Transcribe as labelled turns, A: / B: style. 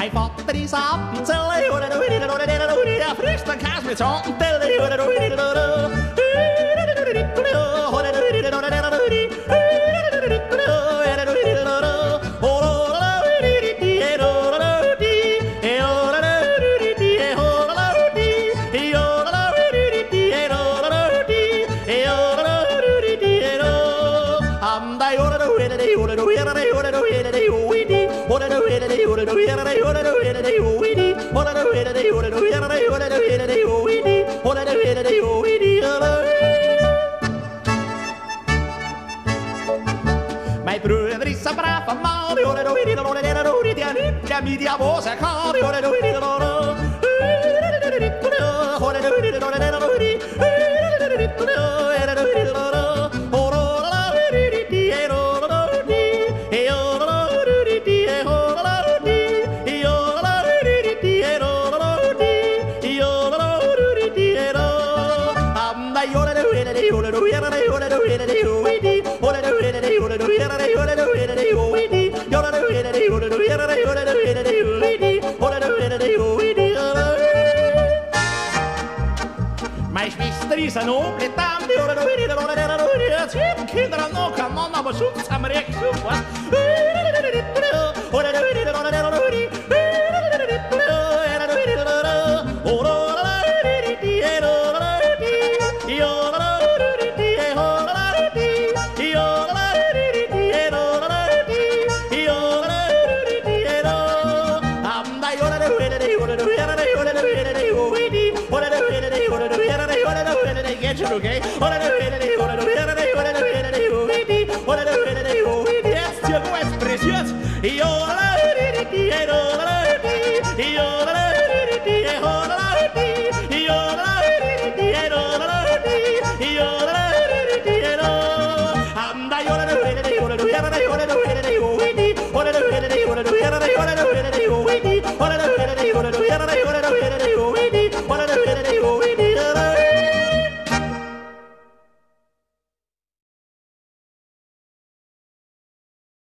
A: Hij vatte die sappen til jeg fristen kast med tårn Mijn broer is een brave man, die media was een kar, Mijn schwester is een opletaan, kinderen nog een man op zoek, samen recht zoek. Okay. Es precioso. Anda